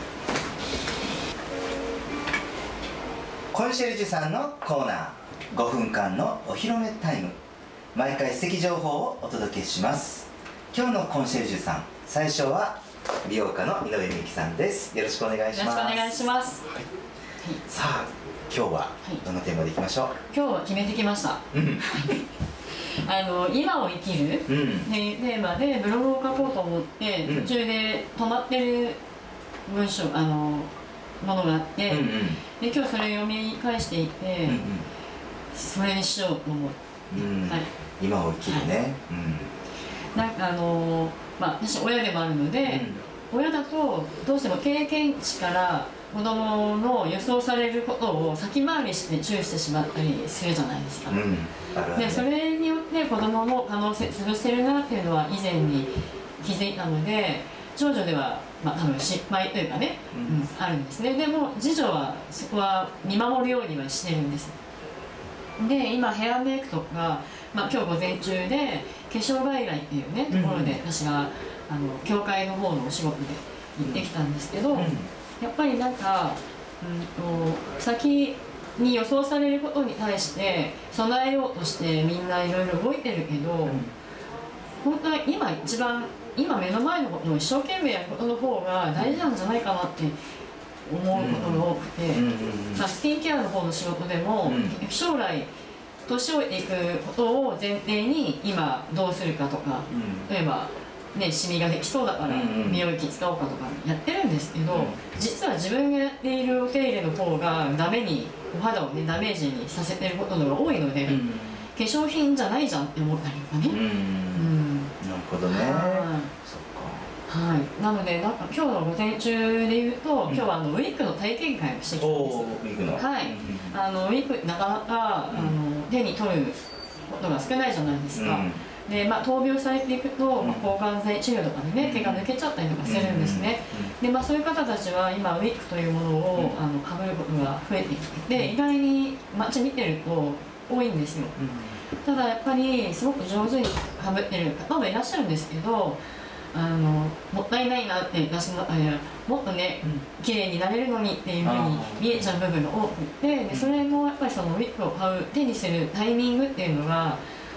コンシェルジュさんのコーナー、ごふんかんのお披露目タイム。毎回素敵情報をお届けします。今日のコンシェルジュさん、最初は美容家の井上美幸さんです。よろしくお願いします。よろしくお願いします、はい、さあ今日はどのテーマでいきましょう。今日は決めてきました、うんあの今を生きるっていうテーマでブログを書こうと思って、うん、途中で止まってる文章あのものがあって、うんうん、で今日それを読み返していて、うんうん、それにしようと思う、うん、はい、今を生きるね、はい、うん、なんかあのまあ私親でもあるので、うん、親だとどうしても経験値から子供の予想されることを先回りして注意してしまったりするじゃないですか、うん、でそれによって子供の可能性潰してるなっていうのは以前に気づいたので、長女では、まあ、多分失敗というかね、うんうん、あるんですね。でも次女はそこは見守るようにはしてるんです。で今ヘアメイクとか、まあ、今日午前中で化粧外来っていうねところで私があの教会の方のお仕事で行ってきたんですけど、うんうん、やっぱりなんか、うんと、先に予想されることに対して備えようとしてみんないろいろ動いてるけど、うん、本当は今一番今目の前のことを一生懸命やることの方が大事なんじゃないかなって思うことが多くて、スキンケアの方の仕事でも、うん、結局将来年老いていくことを前提に今どうするかとか、うん、例えばね、シミができそうだから美容液使おうかとかやってるんですけど、うん、実は自分がやっているお手入れの方がダメにお肌をねダメージにさせてることのが多いので、うん、化粧品じゃないじゃんって思ったりとかね、うん、うん、なるほどね、はい、そっか、はい、なのでなんか今日の午前中で言うと、うん、今日はあのウィッグの体験会をしてきたんです。ウィッグの、はい、あのウィッグなかなか、うん、あの手に取ることが少ないじゃないですか、うんでまあ、闘病されていくと、まあ、抗がん剤治療とかでね、毛が抜けちゃったりとかするんですね。で、まあ、そういう方たちは今ウィッグというものをあのかぶることが増えてきてて、意外に街見てると多いんですよ。ただやっぱりすごく上手にかぶってる方もいらっしゃるんですけど、あのもったいないなって私の中ではもっとね、うん、綺麗になれるのにっていうふうに見えちゃう部分が多くて、でそれもやっぱりそのウィッグを買う手にするタイミングっていうのが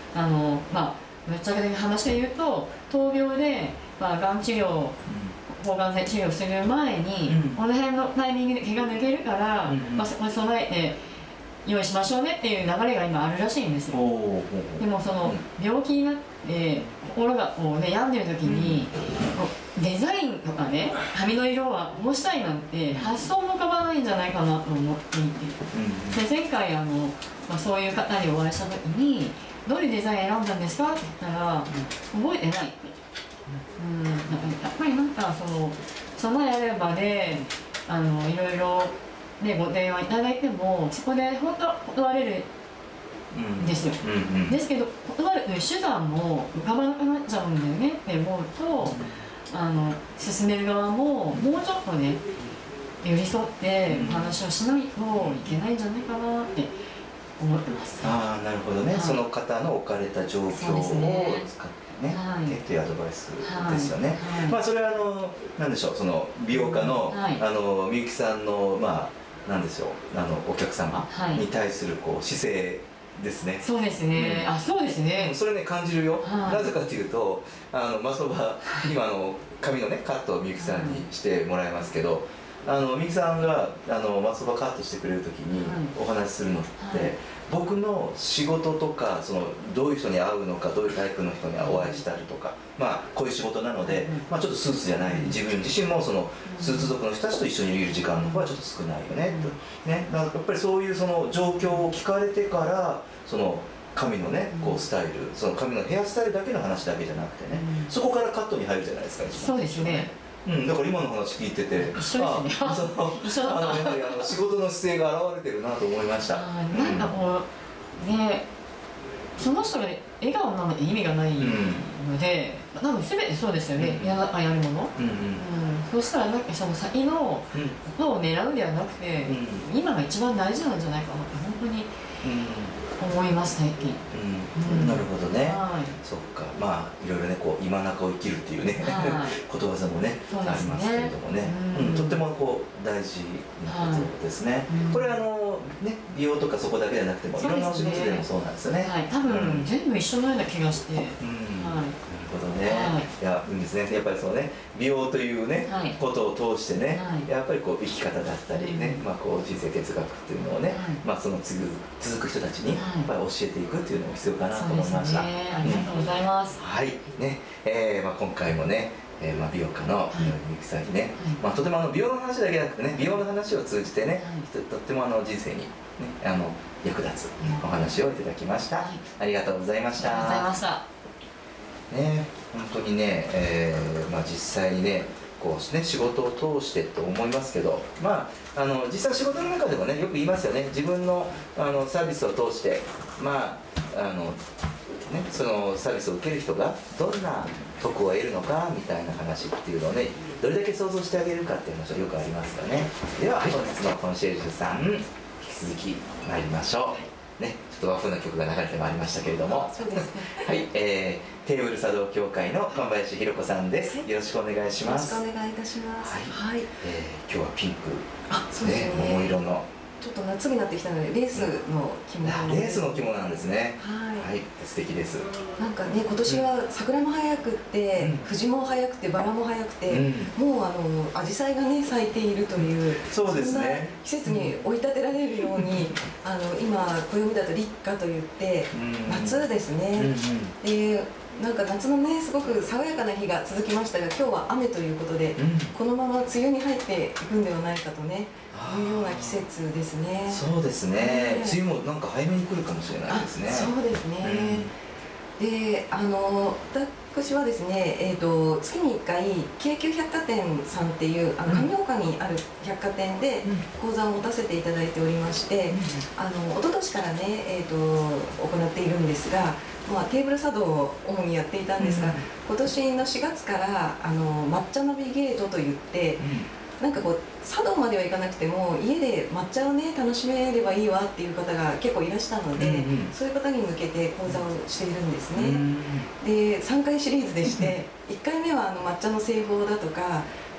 あのまあぶっちゃけ的な話で言うと闘病で、まあ、がん治療、抗がん剤治療する前に、うん、この辺のタイミングで毛が抜けるから、うん、まあ、備えて用意しましょうねっていう流れが今あるらしいんですよ。でもその病気になって心がこう、ね、病んでる時に、うん、デザインとかね髪の色はこうしたいなんて発想も浮かばないんじゃないかなと思っていて、で前回あの、まあ、そういう方にお会いした時にどういうデザイン選んだんですかって言ったら覚えてないって、うん、やっぱりなんかその備えあればであのいろいろね、ご提案いただいてもそこで本当は断れるんですよ、うんうんうん、ですけど断るという手段も浮かばなくなっちゃうんだよねって思うと、あの進める側ももうちょっとね寄り添ってお話をしないといけないんじゃないかなって思ってます。 ああ、なるほどね、はい、その方の置かれた状況を使ってね、はい、っていうアドバイスですよね。はいはい、まあそれはあのなんでしょう、その美容家の、はい、あのみゆきさんのまあなんでしょう、あのお客様に対するこう姿勢ですね。 そうですね。うん、あ、そうですね。 それね感じるよ。はい、なぜかというと、あのマスオバ今の髪のねカットをみゆきさんにしてもらいますけど、あのみゆきさんがあのマスオバカットしてくれるときにお話しするのって、はい、僕の仕事とかそのどういう人に会うのかどういうタイプの人にお会いしたりとか、まあこういう仕事なので、まあちょっとスーツじゃない自分自身もそのスーツ族の人たちと一緒にいる時間の方はちょっと少ないよねとね。だからやっぱりそういうその状況を聞かれてからその髪のねこうスタイル、その髪のヘアスタイルだけの話だけじゃなくてね、そこからカットに入るじゃないですか。 そうですね。 うん、だから今の話聞いてて、 一緒ですね。 あ、そのあのやはりあの仕事の姿勢が現れてるなと思いました。 なんかこうね、その人が笑顔なので意味がないので、うん、多分全てそうですよね。うん、ややるもの。うんうんうん、そうしたらなんかその先のことを狙うではなくて、うん、今が一番大事なんじゃないかなって本当に思います最近。 うん、なるほどね。はい、そっか、まあいろいろねこう今中を生きるっていうね、はい、ことわざもね、ねありますけれどもね、うんうん、とってもこう大事なことですね。はい、これあのね美容とかそこだけじゃなくても、いろんなお仕事でもそうなんですよね。 はい、多分、うん、全部一緒のような気がして。うん、はい。 なるほどね。はい、いやいいですね。やっぱりそうね、美容というね、はい、ことを通してね、はい、やっぱりこう生き方だったりね、うん、まあこう人生哲学っていうのをね、はい、まあその続く続く人たちにやっぱり教えていくっていうのも必要かなと思いました。 ね、ありがとうございます。 うん、はいね、えー、まあ今回もね、えー、まあ美容家のみゆきさんにね、はい、まあとてもあの美容の話だけじゃなくてね、美容の話を通じてね、はい、とってもあの人生にねあの役立つお話をいただきました。はい、ありがとうございました。 ありがとうございました。 ね、本当にね、えー、まあ実際にね。こうね、仕事を通してと思いますけど、まあ、あの実際仕事の中でもねよく言いますよね。自分の、あのサービスを通してまああの、ね、そのサービスを受ける人がどんな得を得るのかみたいな話っていうのをねどれだけ想像してあげるかっていう話はよくありますからね。では本日のコンシェルジュさん引き続き参りましょう。ね、ちょっと和風な曲が流れてまいりましたけれども、 そうですね。 はい、えー、テーブル茶道協会の神林弘子さんです。よろしくお願いします。 よろしくお願いいたします。 はい。はい、えー、今日はピンク。 あ、そうですね。 桃色の。 ちょっと夏になってきたのでレースの着物、 うん、レースの着物なんですね。 はい、 はい、素敵です。 なんかね今年は桜も早くって、うん、藤も早くてバラも早くて、うん、もうあの紫陽花がね咲いているという、 そうですね、そんな季節に追い立てられるように、あの今暦だと立夏といって、うん、夏ですね。うんうん、でなんか夏のねすごく爽やかな日が続きましたが、今日は雨ということで、うん、このまま梅雨に入っていくんではないかとねいうような季節ですね。 そうですね。梅雨もなんか早めに来るかもしれないですね。 そうですね。うん、で、あの私はですね、えっと月にいっかい京急百貨店さんっていうあの上岡にある百貨店で講座を持たせていただいておりまして、うん、あの一昨年からねえっと行っているんですが。まあ、テーブル茶道を主にやっていたんですが、うん、今年のしがつからあの抹茶ナビゲートといって、うん、なんかこう茶道まではいかなくても家で抹茶をね楽しめればいいわっていう方が結構いらしたので、うんうん、そういう方に向けて講座をしているんですね。うん、でさんかいシリーズでしていっかいめはあの抹茶の製法だとか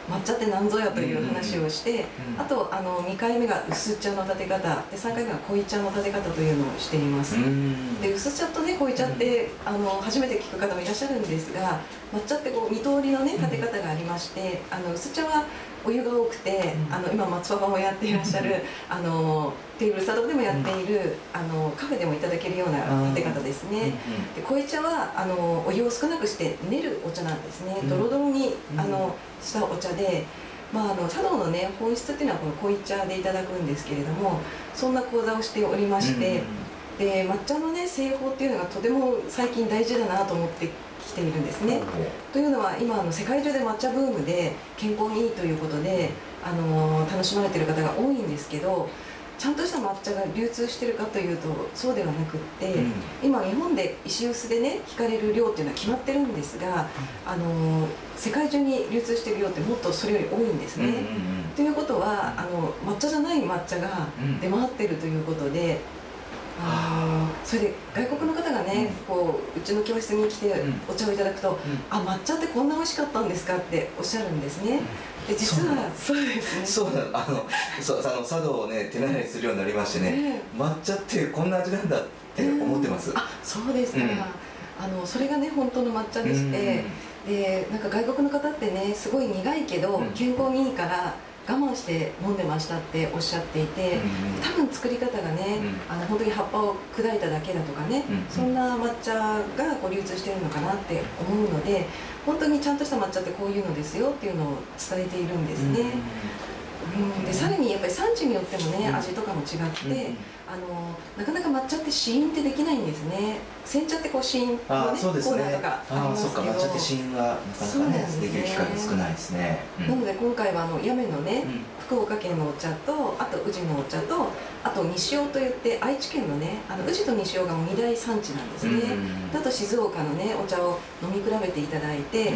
抹茶って何ぞやという話をして、あとあのにかいめが薄茶の立て方で、さんかいめが濃茶の立て方というのをしています。で薄茶とね濃茶ってあの初めて聞く方もいらっしゃるんですが、抹茶ってこうに通りのね立て方がありまして、あの薄茶はお湯が多くて、あの今松パパもやっていらっしゃるあのテーブル茶道でもやっているあのカフェでもいただけるような立て方ですね。で濃茶はあのお湯を少なくして練るお茶なんですね。ドロドロにあのしたお茶で、まあ、あの茶道のね本質っていうのはこの濃茶でいただくんですけれども、そんな講座をしておりまして、で抹茶のね製法っていうのがとても最近大事だなと思ってきているんですね。というのは今あの世界中で抹茶ブームで健康にいいということであの楽しまれている方が多いんですけど、ちゃんとした抹茶が流通してるかというとそうではなくって、うん、今日本で石臼でね引かれる量っていうのは決まってるんですが、あの世界中に流通してる量ってもっとそれより多いんですね。ということはあの抹茶じゃない抹茶が出回ってるということで、うん、あのそれで外国の方がね、うん、こううちの教室に来てお茶をいただくと「うん、あ抹茶ってこんな美味しかったんですか?」っておっしゃるんですね。で実はそうですね。 そうなの、あのそうあの茶道をね手習いするようになりましてね、ね抹茶ってこんな味なんだって思ってます。 うん、あそうですか、うん、あのそれがね本当の抹茶でして、うん、でなんか外国の方ってねすごい苦いけど、うん、健康にいいから我慢して飲んでましたっておっしゃっていて、うん、多分作り方がね、うん、あの本当に葉っぱを砕いただけだとかね、うん、そんな抹茶がこう流通しているのかなって思うので、本当にちゃんとした抹茶ってこういうのですよっていうのを伝えているんですね。うん、でさらにやっぱり産地によってもね、うん、味とかも違って、うん、あのなかなか抹茶って試飲ってできないんですね。煎茶ってこう試飲のねコーナーとかありますけど、 抹茶って試飲がなかなかねできる機会が少ないですね。 うん、なので今回はあの八女のね、うん、福岡県のお茶とあと宇治のお茶とあと西尾といって愛知県のねあの宇治と西尾がもう二大産地なんですね。うん、あと静岡のねお茶を飲み比べていただいて、うん、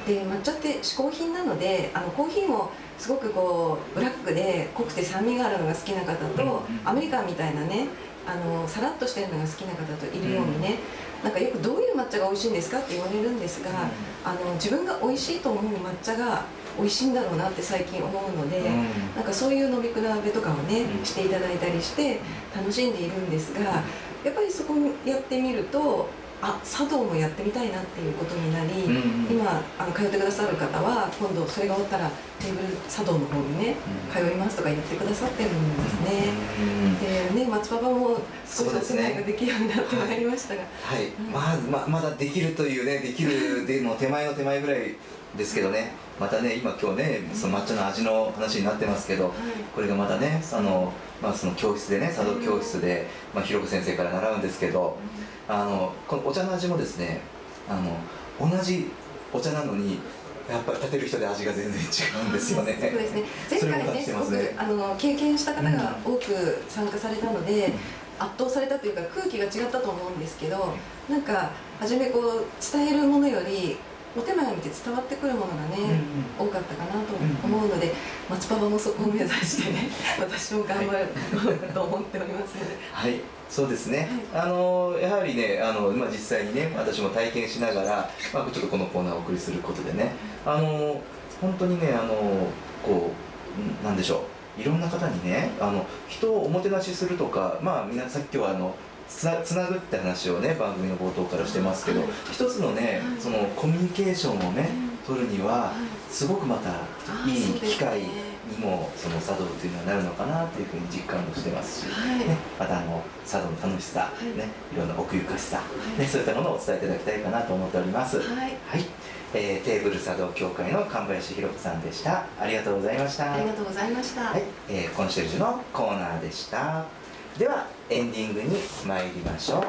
で抹茶って嗜好品なのであのコーヒーもすごくこうブラックで濃くて酸味があるのが好きな方と、アメリカンみたいなねあのさらっとしてるのが好きな方といるようにね、なんかよくどういう抹茶が美味しいんですかって言われるんですが、あの自分が美味しいと思う抹茶が美味しいんだろうなって最近思うので、なんかそういう飲み比べとかをねしていただいたりして楽しんでいるんですが、やっぱりそこやってみるとあ茶道もやってみたいなっていうことになり、うん、今あの通ってくださる方は今度それが終わったらテーブル茶道の方にね、うん、通いますとか言ってくださってるんですね。うん、でね松パパも少しお手前ができるようになってまいりましたが、 はい、はいうん、まあ、ままだできるというねできるでの手前の手前ぐらいですけどね、またね今今日ねその抹茶の味の話になってますけど、はい、これがまたねあの、まあ、その教室でね茶道教室で、まあ、ひろこ先生から習うんですけど、あのこのお茶の味もですねあの同じお茶なのにやっぱり立てる人で味が全然違うんですよね。 そうですね。前回ねすごくあの経験した方が多く参加されたので、うん、圧倒されたというか空気が違ったと思うんですけど、なんか初めこう伝えるものよりお手前を見て伝わってくるものがね、うん、多かったかなと思うので、松パパもそこを目指してね私も頑張ると思っておりますので。 はい、そうですね、はい、あのやはりねあの、まあ、実際にね私も体験しながら、まあ、ちょっとこのコーナーをお送りすることでねあの本当にねあのこうなんでしょういろんな方にねあの人をおもてなしするとか、まあみんなさっきはあのつな, つなぐって話をね番組の冒頭からしてますけど、はい、一つのね、はい、そのコミュニケーションをね、うん、取るにはすごくまたいい機会にもその茶道っていうのはなるのかなっていうふうに実感もしてますし、はいね、またあの茶道の楽しさ、はいね、いろんな奥ゆかしさ、はいね、そういったものをお伝えいただきたいかなと思っております。はい、はいえー、テーブル茶道協会の神林ひろ子さんでした。ありがとうございました。 ありがとうございました。 はい、えー、コンシェルジュのコーナーでした。ではエンディングに参りましょう。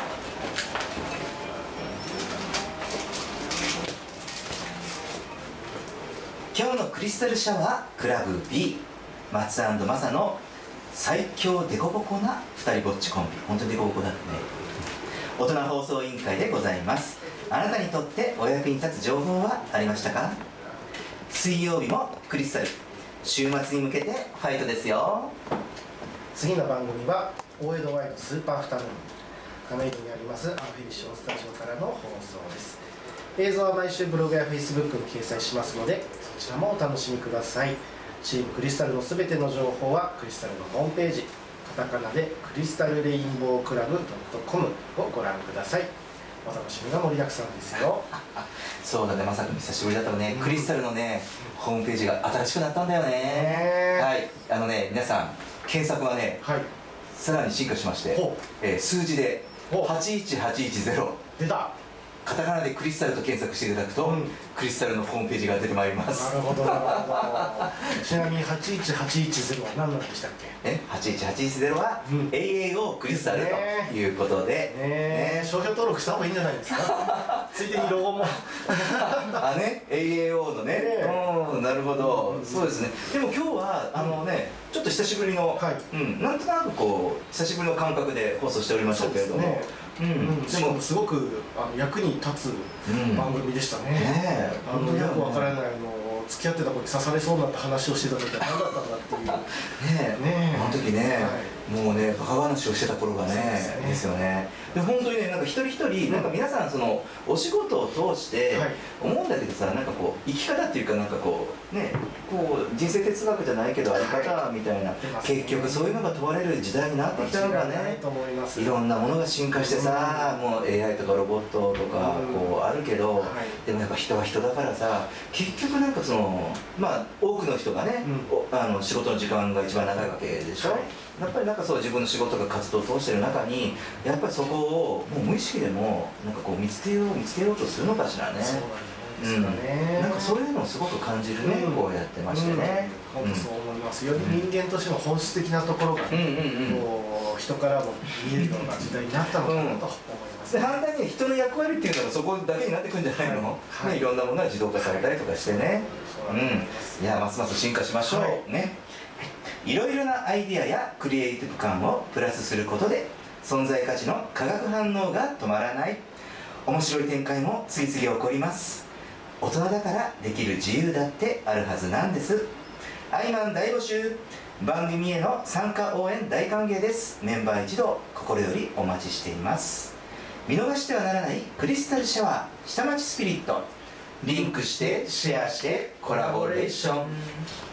今日のクリスタルシャワークラブ B 松&マサの最強デコボコなふたりぼっちコンビ、本当にデコボコだってね。大人放送委員会でございます。あなたにとってお役に立つ情報はありましたか？水曜日もクリスタル、週末に向けてファイトですよ。 次の番組は大江戸ワイドスーパーアフタヌーン亀戸にありますアンフィリッションスタジオからの放送です。 映像は毎週ブログやフェイスブックに掲載しますので、そちらもお楽しみください。チームクリスタルのすべての情報はクリスタルのホームページ、カタカナでクリスタルレインボークラブ .com をご覧ください。お楽しみが盛りだくさんですよ。 そうだね、まさくん久しぶりだったのね、うん、クリスタルのねホームページが新しくなったんだよね。はい、あのね皆さん検索はね、はい、さらに進化しまして、えー、数字ではちいちはちいちゼロ出た。 カタカナでクリスタルと検索していただくと、うん、クリスタルのホームページが出てまいります。 なるほどなるほど。ちなみにはちいちはちいちゼロは何なんでしたっけ？ え、はちいちはちいちゼロは エーエーオー クリスタルということで、 ねね、商標登録した方がいいんじゃないですか。ついでにロゴもあね、エーエーオー のね、うん、なるほど、うん、そうですね。でも今日はあのね、ちょっと久しぶりの、はい、うん、なんとなくこう久しぶりの感覚で放送しておりましたけれども、 うん、でもすごくあの役に立つ番組でしたね。ね、あのよくわからないあの付き合ってた子に刺されそうになった話をしてた時は何だったんだっていう。 ねえ、あの時ね、もうねバカ話をしてた頃がねですよね。で本当にね、なんか一人一人なんか皆さんそのお仕事を通して思うんだけどさ、なんかこう生き方っていうかなんかこうね、こう人生哲学じゃないけどあり方みたいな、結局そういうのが問われる時代になってきたのがね、いろんなものが進化してさ、もう エーアイ とかロボットとかこうあるけど、でもやっぱ人は人だからさ、結局なんかそのまあ多くの人がね、あの仕事の時間が一番長いわけでしょ。やっぱりなんかそう自分の仕事とか活動を通してる中にやっぱりそこをもう無意識でもなんかこう見つけよう見つけようとするのかしらね。うん、なんかそういうのをすごく感じるね、こうやってましてね。 本当そう思います。より人間としての本質的なところが人からも見えるような時代になったのかなと思います。 で反対に人の役割っていうのがそこだけになってくんじゃないの、はい、ね、いろんなものが自動化されたりとかしてね、うん、いやますます進化しましょう、はい、ね。いろいろなアイディアやクリエイティブ感をプラスすることで存在価値の化学反応が止まらない。面白い展開も次々起こります。大人だからできる自由だってあるはずなんです。アイマン大募集。番組への参加応援大歓迎です。メンバー一同心よりお待ちしています。見逃してはならないクリスタルシャワー下町スピリット、リンクしてシェアしてコラボレーション。